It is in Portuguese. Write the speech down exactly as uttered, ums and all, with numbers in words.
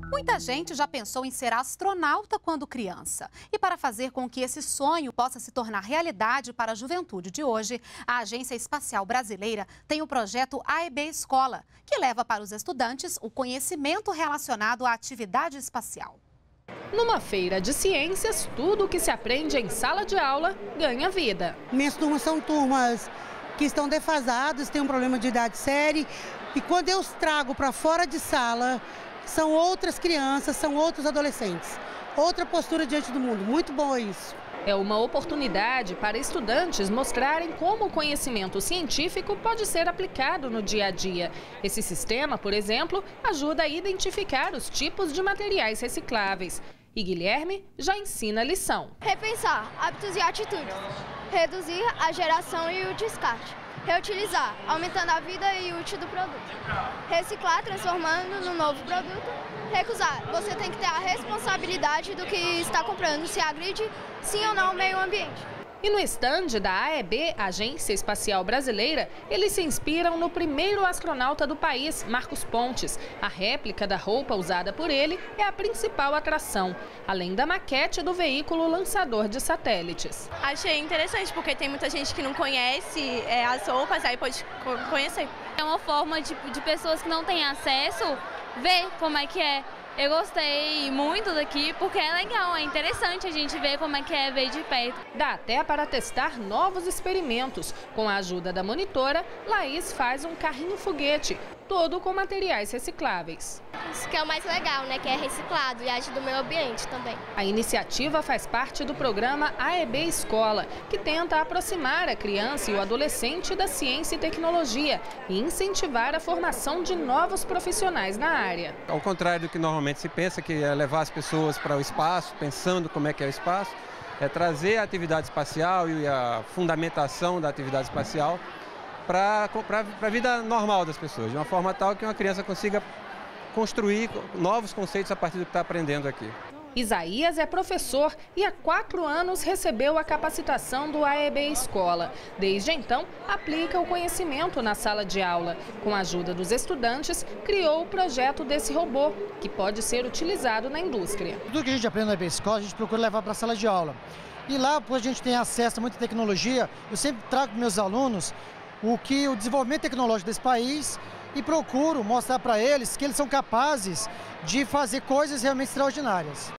Muita gente já pensou em ser astronauta quando criança. E para fazer com que esse sonho possa se tornar realidade para a juventude de hoje, a Agência Espacial Brasileira tem o projeto A E B Escola, que leva para os estudantes o conhecimento relacionado à atividade espacial. Numa feira de ciências, tudo o que se aprende em sala de aula ganha vida. Minhas turmas são turmas que estão defasadas, têm um problema de idade séria. E quando eu os trago para fora de sala, são outras crianças, são outros adolescentes. Outra postura diante do mundo. Muito bom isso. É uma oportunidade para estudantes mostrarem como o conhecimento científico pode ser aplicado no dia a dia. Esse sistema, por exemplo, ajuda a identificar os tipos de materiais recicláveis. E Guilherme já ensina a lição. Repensar hábitos e atitudes. Reduzir a geração e o descarte. Reutilizar, aumentando a vida e útil do produto. Reciclar, transformando no novo produto. Recusar, você tem que ter a responsabilidade do que está comprando, se agride sim ou não o meio ambiente. E no estande da A E B, Agência Espacial Brasileira, eles se inspiram no primeiro astronauta do país, Marcos Pontes. A réplica da roupa usada por ele é a principal atração, além da maquete do veículo lançador de satélites. Achei interessante porque tem muita gente que não conhece é, as roupas, aí pode conhecer. É uma forma de, de pessoas que não têm acesso ver como é que é. Eu gostei muito daqui porque é legal, é interessante a gente ver como é que é ver de perto. Dá até para testar novos experimentos. Com a ajuda da monitora, Laís faz um carrinho foguete, todo com materiais recicláveis. Isso que é o mais legal, né? Que é reciclado e ajuda o meio ambiente também. A iniciativa faz parte do programa A E B Escola, que tenta aproximar a criança e o adolescente da ciência e tecnologia e incentivar a formação de novos profissionais na área. Ao contrário do que normalmente se pensa, que é levar as pessoas para o espaço, pensando como é que é o espaço, é trazer a atividade espacial e a fundamentação da atividade espacial para a vida normal das pessoas, de uma forma tal que uma criança consiga construir novos conceitos a partir do que está aprendendo aqui. Isaías é professor e há quatro anos recebeu a capacitação do A E B Escola. Desde então, aplica o conhecimento na sala de aula. Com a ajuda dos estudantes, criou o projeto desse robô, que pode ser utilizado na indústria. Tudo que a gente aprende na A E B Escola, a gente procura levar para a sala de aula. E lá, pois a gente tem acesso a muita tecnologia, eu sempre trago para meus alunos o que o desenvolvimento tecnológico desse país e procuro mostrar para eles que eles são capazes de fazer coisas realmente extraordinárias.